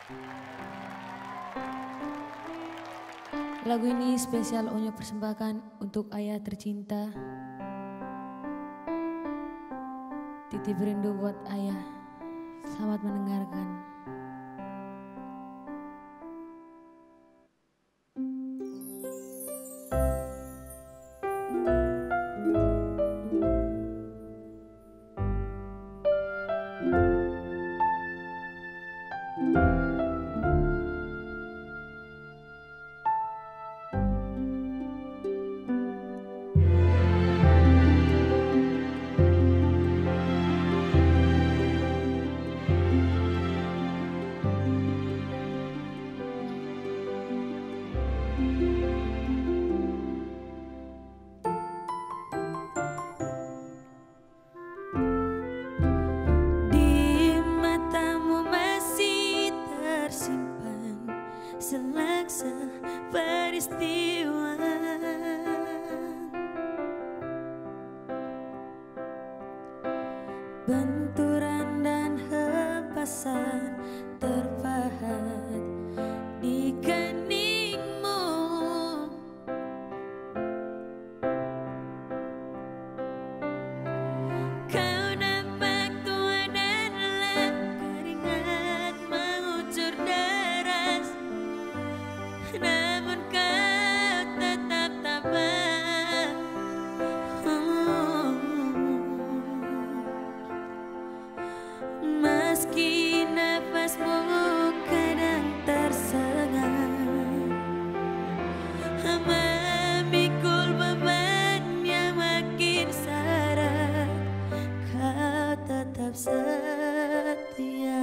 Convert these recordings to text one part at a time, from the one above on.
Lagu ini spesial Onyo persembahkan untuk ayah tercinta. Titip rindu buat ayah. Selamat mendengarkan. Selaksa peristiwa benturan dan hempasan terpahat di keningmu. Kau nampak tua dan lelah, keringat mengucur deras, namun kau tetap tabah. Meski nafasmu kadang tersengat, memikul beban yang makin syarat, kau tetap setia.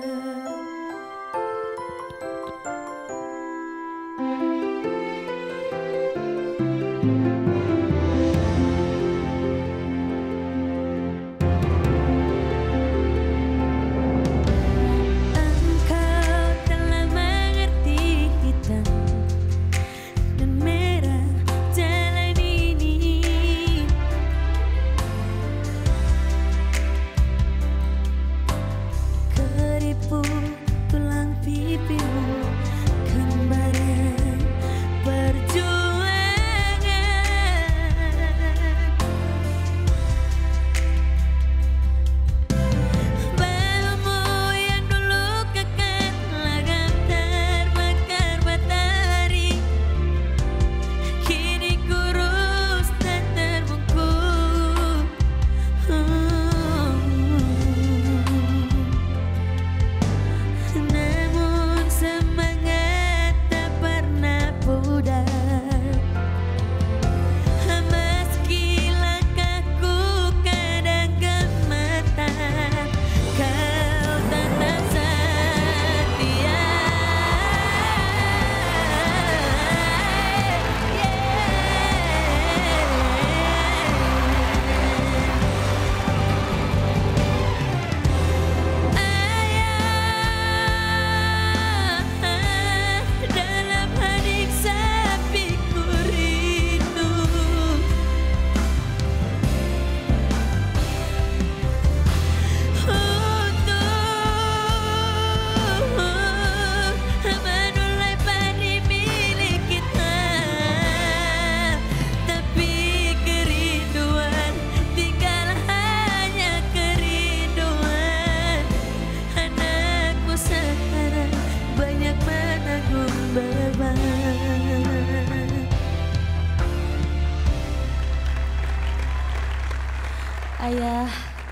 Ayah,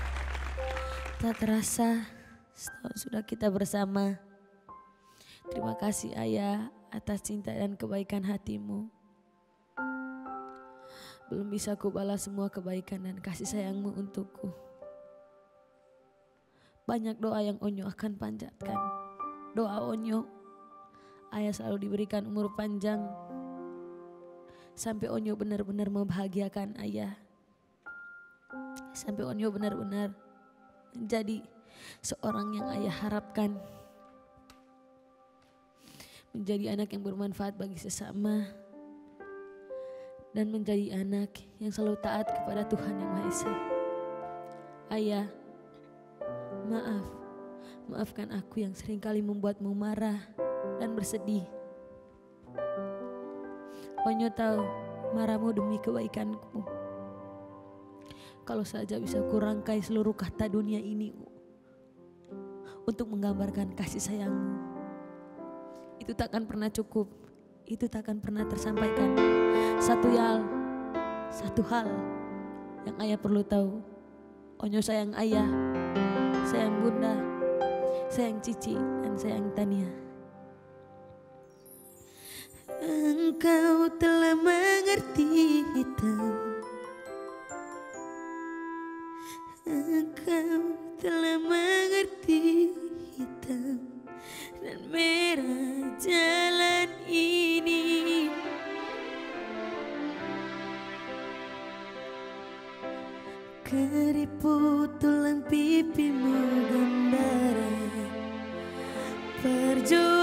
tak terasa setahun sudah kita bersama. Terima kasih ayah atas cinta dan kebaikan hatimu. Belum bisa ku balas semua kebaikan dan kasih sayangmu untukku. Banyak doa yang Onyo akan panjatkan. Doa Onyo, ayah selalu diberikan umur panjang. Sampai Onyo benar-benar membahagiakan ayah. Sampai Onyo benar-benar menjadi seorang yang ayah harapkan. Menjadi anak yang bermanfaat bagi sesama. Dan menjadi anak yang selalu taat kepada Tuhan Yang Maha Esa. Ayah, maaf. Maafkan aku yang seringkali membuatmu marah dan bersedih. Onyo tahu marahmu demi kebaikanku. Kalau saja bisa kurangkai seluruh kata dunia ini untuk menggambarkan kasih sayangmu, itu takkan pernah cukup, itu takkan pernah tersampaikan. Satu hal yang ayah perlu tahu, Onyo sayang ayah, sayang bunda, sayang Cici, dan sayang Tania. Engkau telah mengerti hitam, engkau telah mengerti hitam dan merah jalan ini. Keriput tulang pipimu gambaran perjuangan